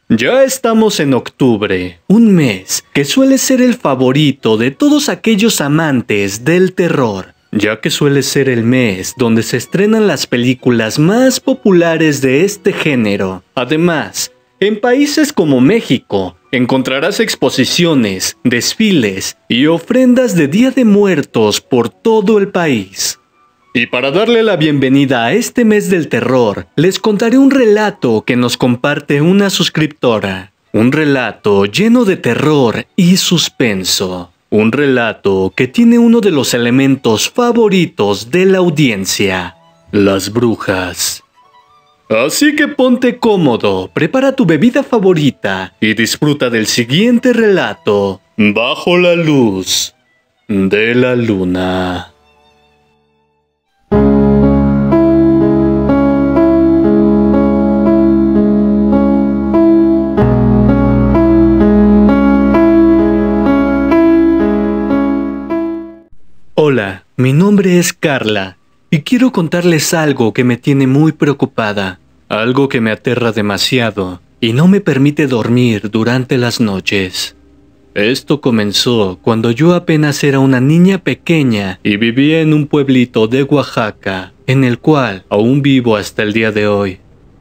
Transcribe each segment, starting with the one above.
Ya estamos en octubre, un mes que suele ser el favorito de todos aquellos amantes del terror, ya que suele ser el mes donde se estrenan las películas más populares de este género. Además, en países como México, encontrarás exposiciones, desfiles y ofrendas de Día de Muertos por todo el país. Y para darle la bienvenida a este mes del terror, les contaré un relato que nos comparte una suscriptora. Un relato lleno de terror y suspenso. Un relato que tiene uno de los elementos favoritos de la audiencia: las brujas. Así que ponte cómodo, prepara tu bebida favorita y disfruta del siguiente relato, Bajo la luz de la luna. Hola, mi nombre es Carla y quiero contarles algo que me tiene muy preocupada, algo que me aterra demasiado y no me permite dormir durante las noches. Esto comenzó cuando yo apenas era una niña pequeña y vivía en un pueblito de Oaxaca, en el cual aún vivo hasta el día de hoy.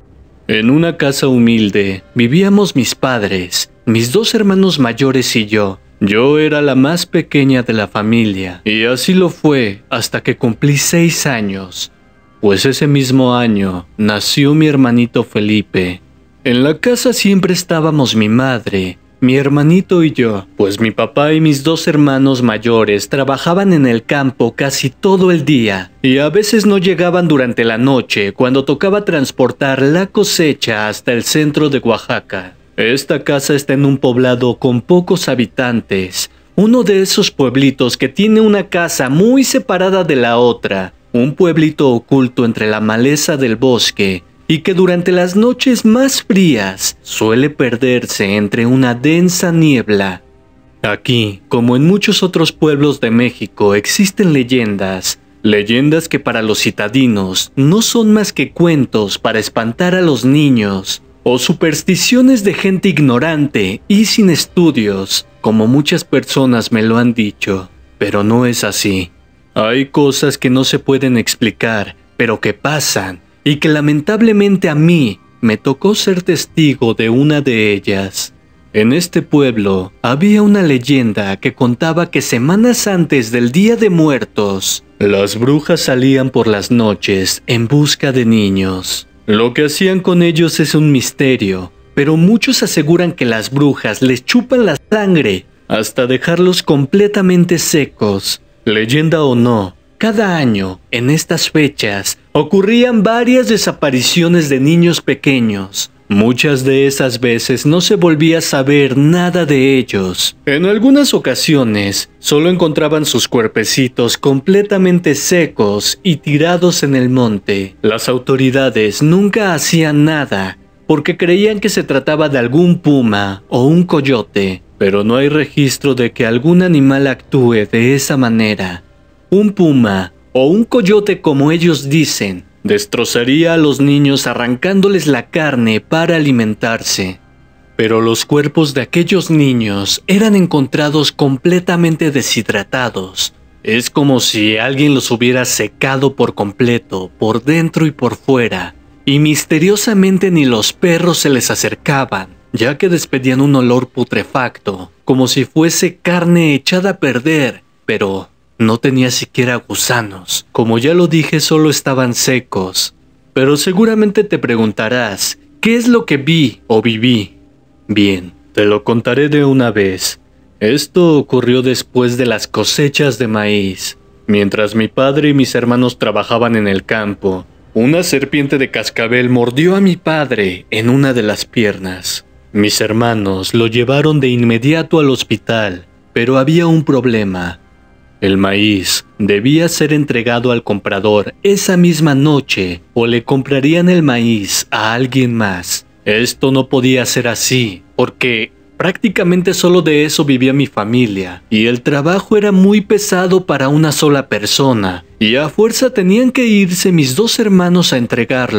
En una casa humilde vivíamos mis padres, mis dos hermanos mayores y yo. Yo era la más pequeña de la familia, y así lo fue hasta que cumplí 6 años, pues ese mismo año nació mi hermanito Felipe. En la casa siempre estábamos mi madre, mi hermanito y yo, pues mi papá y mis dos hermanos mayores trabajaban en el campo casi todo el día, y a veces no llegaban durante la noche cuando tocaba transportar la cosecha hasta el centro de Oaxaca. Esta casa está en un poblado con pocos habitantes, uno de esos pueblitos que tiene una casa muy separada de la otra, un pueblito oculto entre la maleza del bosque y que durante las noches más frías suele perderse entre una densa niebla. Aquí, como en muchos otros pueblos de México, existen leyendas que para los citadinos no son más que cuentos para espantar a los niños, o supersticiones de gente ignorante y sin estudios, como muchas personas me lo han dicho, pero no es así. Hay cosas que no se pueden explicar, pero que pasan, y que lamentablemente a mí me tocó ser testigo de una de ellas. En este pueblo había una leyenda que contaba que semanas antes del Día de Muertos, las brujas salían por las noches en busca de niños. Lo que hacían con ellos es un misterio, pero muchos aseguran que las brujas les chupan la sangre hasta dejarlos completamente secos. Leyenda o no, cada año, en estas fechas, ocurrían varias desapariciones de niños pequeños. Muchas de esas veces no se volvía a saber nada de ellos. En algunas ocasiones, solo encontraban sus cuerpecitos completamente secos y tirados en el monte. Las autoridades nunca hacían nada, porque creían que se trataba de algún puma o un coyote, pero no hay registro de que algún animal actúe de esa manera. Un puma o un coyote, como ellos dicen, destrozaría a los niños arrancándoles la carne para alimentarse. Pero los cuerpos de aquellos niños eran encontrados completamente deshidratados. Es como si alguien los hubiera secado por completo, por dentro y por fuera, y misteriosamente ni los perros se les acercaban, ya que despedían un olor putrefacto, como si fuese carne echada a perder, pero no tenía siquiera gusanos. Como ya lo dije, solo estaban secos. Pero seguramente te preguntarás, ¿qué es lo que vi o viví? Bien, te lo contaré de una vez. Esto ocurrió después de las cosechas de maíz. Mientras mi padre y mis hermanos trabajaban en el campo, una serpiente de cascabel mordió a mi padre en una de las piernas. Mis hermanos lo llevaron de inmediato al hospital, pero había un problema. El maíz debía ser entregado al comprador esa misma noche o le comprarían el maíz a alguien más. Esto no podía ser así, porque prácticamente solo de eso vivía mi familia, y el trabajo era muy pesado para una sola persona, y a fuerza tenían que irse mis dos hermanos a entregarlo.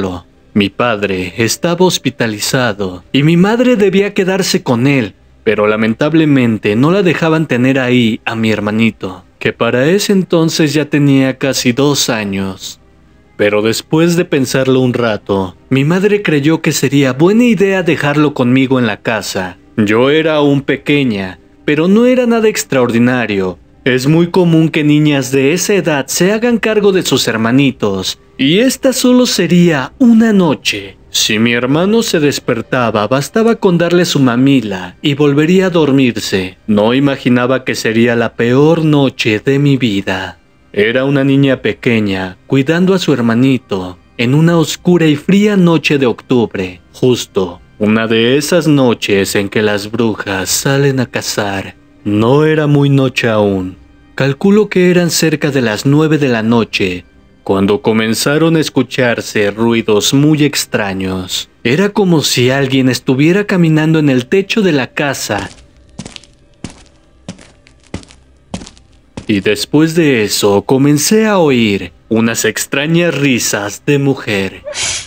Mi padre estaba hospitalizado y mi madre debía quedarse con él, pero lamentablemente no la dejaban tener ahí a mi hermanito, que para ese entonces ya tenía casi 2 años. Pero después de pensarlo un rato, mi madre creyó que sería buena idea dejarlo conmigo en la casa. Yo era aún pequeña, pero no era nada extraordinario. Es muy común que niñas de esa edad se hagan cargo de sus hermanitos, y esta solo sería una noche. Si mi hermano se despertaba, bastaba con darle su mamila y volvería a dormirse. No imaginaba que sería la peor noche de mi vida. Era una niña pequeña, cuidando a su hermanito, en una oscura y fría noche de octubre, justo una de esas noches en que las brujas salen a cazar. No era muy noche aún. Calculo que eran cerca de las 9 de la noche, cuando comenzaron a escucharse ruidos muy extraños. Era como si alguien estuviera caminando en el techo de la casa. Y después de eso comencé a oír unas extrañas risas de mujer.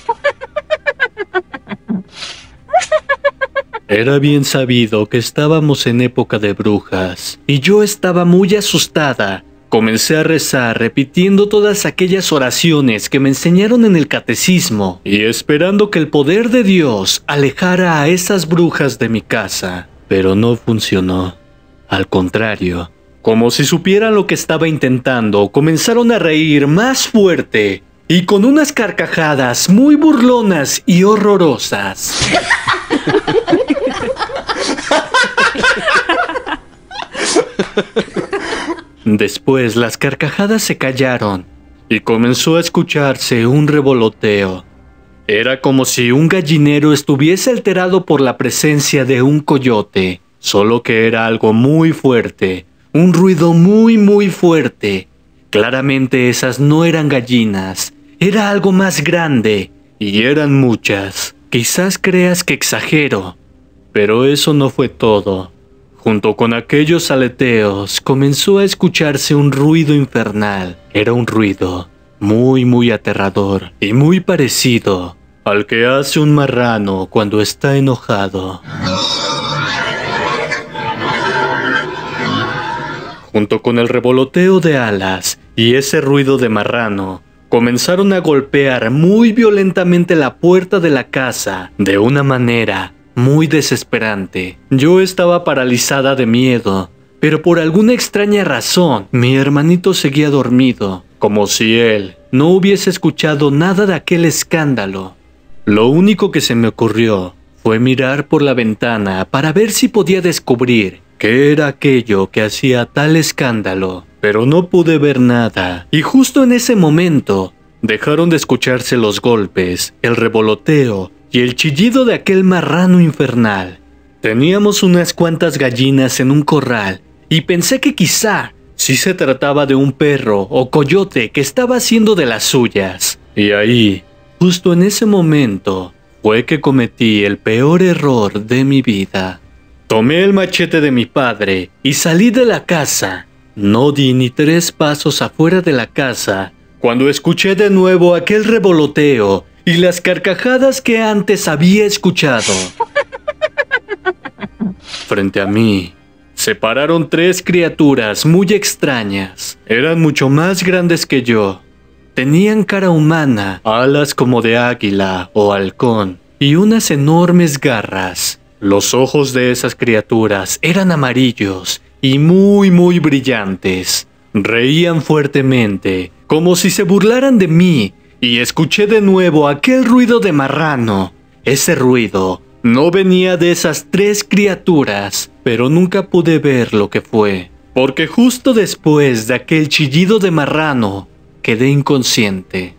Era bien sabido que estábamos en época de brujas, y yo estaba muy asustada. Comencé a rezar repitiendo todas aquellas oraciones que me enseñaron en el catecismo, y esperando que el poder de Dios alejara a esas brujas de mi casa. Pero no funcionó. Al contrario, como si supieran lo que estaba intentando, comenzaron a reír más fuerte y con unas carcajadas muy burlonas y horrorosas. Después las carcajadas se callaron y comenzó a escucharse un revoloteo. Era como si un gallinero estuviese alterado por la presencia de un coyote, solo que era algo muy fuerte, un ruido muy fuerte. Claramente esas no eran gallinas, era algo más grande, y eran muchas. Quizás creas que exagero, pero eso no fue todo. Junto con aquellos aleteos comenzó a escucharse un ruido infernal. Era un ruido muy aterrador y muy parecido al que hace un marrano cuando está enojado. Junto con el revoloteo de alas y ese ruido de marrano, comenzaron a golpear muy violentamente la puerta de la casa de una manera muy desesperante. Yo estaba paralizada de miedo, pero por alguna extraña razón, mi hermanito seguía dormido, como si él no hubiese escuchado nada de aquel escándalo. Lo único que se me ocurrió fue mirar por la ventana para ver si podía descubrir qué era aquello que hacía tal escándalo, pero no pude ver nada, y justo en ese momento dejaron de escucharse los golpes, el revoloteo y el chillido de aquel marrano infernal. Teníamos unas cuantas gallinas en un corral, y pensé que quizá sí se trataba de un perro o coyote que estaba haciendo de las suyas. Y ahí, justo en ese momento, fue que cometí el peor error de mi vida. Tomé el machete de mi padre y salí de la casa. No di ni 3 pasos afuera de la casa cuando escuché de nuevo aquel revoloteo y las carcajadas que antes había escuchado. Frente a mí se pararon 3 criaturas muy extrañas. Eran mucho más grandes que yo. Tenían cara humana, alas como de águila o halcón y unas enormes garras. Los ojos de esas criaturas eran amarillos y muy brillantes. Reían fuertemente, como si se burlaran de mí, y escuché de nuevo aquel ruido de marrano. Ese ruido no venía de esas 3 criaturas, pero nunca pude ver lo que fue, porque justo después de aquel chillido de marrano, quedé inconsciente.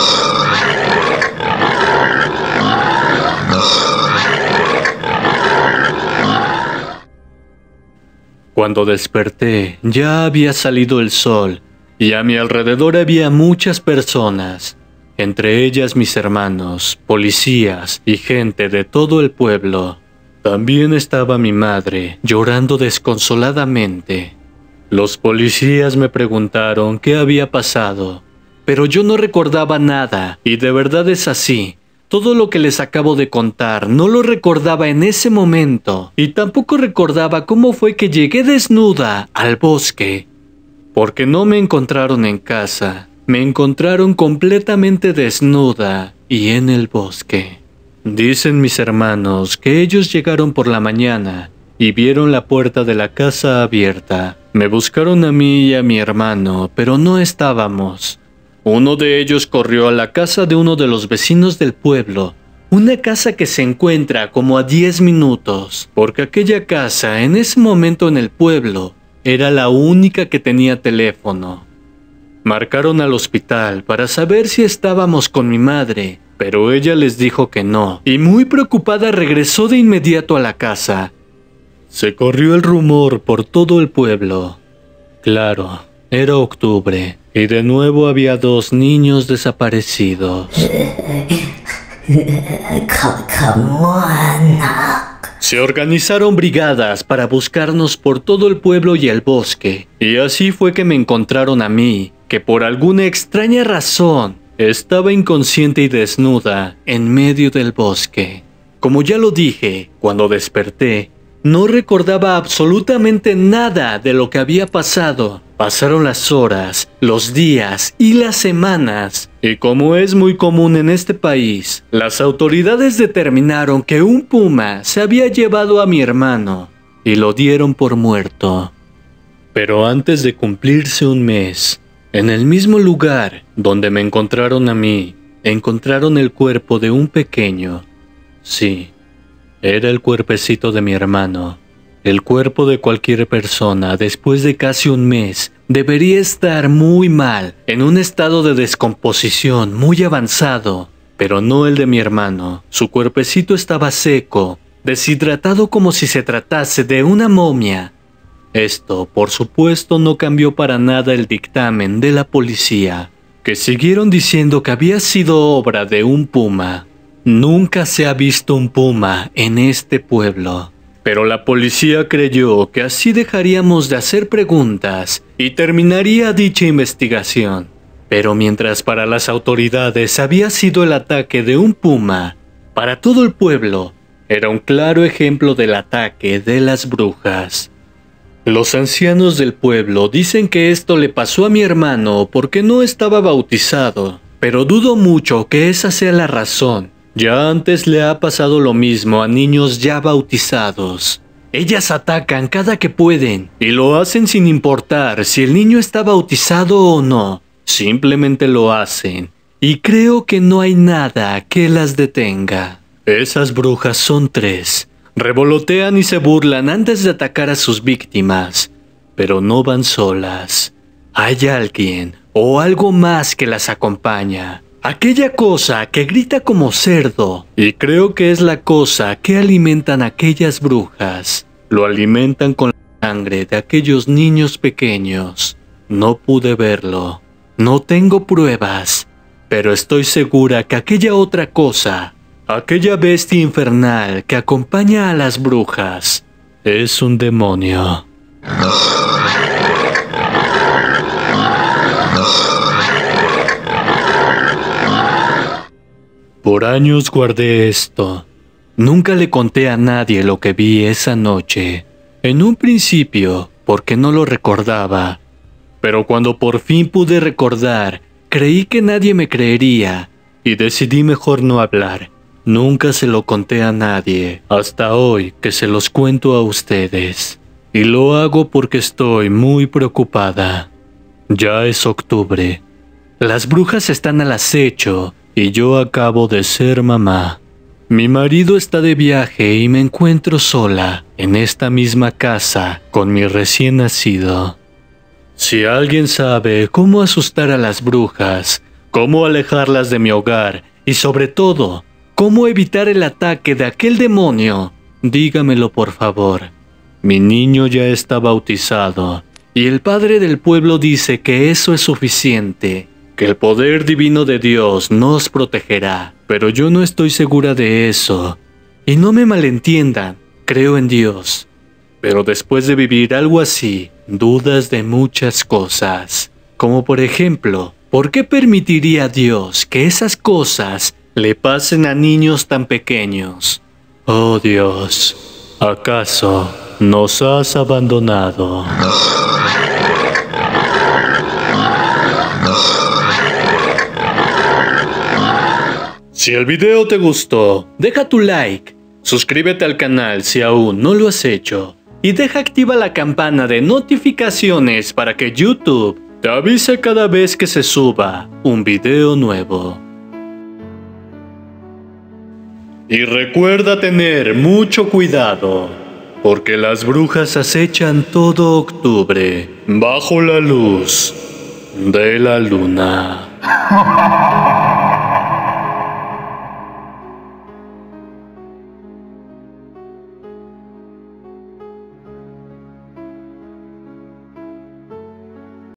Cuando desperté, ya había salido el sol, y a mi alrededor había muchas personas, entre ellas mis hermanos, policías y gente de todo el pueblo. También estaba mi madre, llorando desconsoladamente. Los policías me preguntaron qué había pasado, pero yo no recordaba nada, y de verdad es así. Todo lo que les acabo de contar no lo recordaba en ese momento, y tampoco recordaba cómo fue que llegué desnuda al bosque. Porque no me encontraron en casa, me encontraron completamente desnuda y en el bosque. Dicen mis hermanos que ellos llegaron por la mañana y vieron la puerta de la casa abierta. Me buscaron a mí y a mi hermano, pero no estábamos. Uno de ellos corrió a la casa de uno de los vecinos del pueblo, una casa que se encuentra como a 10 minutos, porque aquella casa en ese momento en el pueblo era la única que tenía teléfono. Marcaron al hospital para saber si estábamos con mi madre, pero ella les dijo que no, y muy preocupada regresó de inmediato a la casa. Se corrió el rumor por todo el pueblo. Claro, era octubre, y de nuevo había 2 niños desaparecidos. Se organizaron brigadas para buscarnos por todo el pueblo y el bosque, y así fue que me encontraron a mí, que por alguna extraña razón estaba inconsciente y desnuda en medio del bosque. Como ya lo dije, cuando desperté, no recordaba absolutamente nada de lo que había pasado. Pasaron las horas, los días y las semanas, y como es muy común en este país, las autoridades determinaron que un puma se había llevado a mi hermano y lo dieron por muerto. Pero antes de cumplirse un mes, en el mismo lugar donde me encontraron a mí, encontraron el cuerpo de un pequeño. Sí, era el cuerpecito de mi hermano. El cuerpo de cualquier persona después de casi un mes debería estar muy mal, en un estado de descomposición muy avanzado, pero no el de mi hermano. Su cuerpecito estaba seco, deshidratado como si se tratase de una momia. Esto, por supuesto, no cambió para nada el dictamen de la policía, que siguieron diciendo que había sido obra de un puma. Nunca se ha visto un puma en este pueblo. Pero la policía creyó que así dejaríamos de hacer preguntas y terminaría dicha investigación. Pero mientras para las autoridades había sido el ataque de un puma, para todo el pueblo era un claro ejemplo del ataque de las brujas. Los ancianos del pueblo dicen que esto le pasó a mi hermano porque no estaba bautizado, pero dudo mucho que esa sea la razón. Ya antes le ha pasado lo mismo a niños ya bautizados. Ellas atacan cada que pueden y lo hacen sin importar si el niño está bautizado o no. Simplemente lo hacen y creo que no hay nada que las detenga. Esas brujas son 3. Revolotean y se burlan antes de atacar a sus víctimas, pero no van solas. Hay alguien o algo más que las acompaña. Aquella cosa que grita como cerdo, y creo que es la cosa que alimentan aquellas brujas. Lo alimentan con la sangre de aquellos niños pequeños. No pude verlo, no tengo pruebas, pero estoy segura que aquella otra cosa, aquella bestia infernal que acompaña a las brujas, es un demonio. Por años guardé esto. Nunca le conté a nadie lo que vi esa noche. En un principio, porque no lo recordaba. Pero cuando por fin pude recordar, creí que nadie me creería y decidí mejor no hablar. Nunca se lo conté a nadie, hasta hoy que se los cuento a ustedes. Y lo hago porque estoy muy preocupada. Ya es octubre. Las brujas están al acecho y yo acabo de ser mamá. Mi marido está de viaje y me encuentro sola en esta misma casa con mi recién nacido. Si alguien sabe cómo asustar a las brujas, cómo alejarlas de mi hogar y sobre todo, cómo evitar el ataque de aquel demonio, dígamelo por favor. Mi niño ya está bautizado y el padre del pueblo dice que eso es suficiente, que el poder divino de Dios nos protegerá, pero yo no estoy segura de eso. Y no me malentiendan, creo en Dios. Pero después de vivir algo así, dudas de muchas cosas. Como por ejemplo, ¿por qué permitiría Dios que esas cosas le pasen a niños tan pequeños. Oh Dios, ¿acaso nos has abandonado? Si el video te gustó, deja tu like, suscríbete al canal si aún no lo has hecho y deja activa la campana de notificaciones para que YouTube te avise cada vez que se suba un video nuevo. Y recuerda tener mucho cuidado, porque las brujas acechan todo octubre bajo la luz de la luna.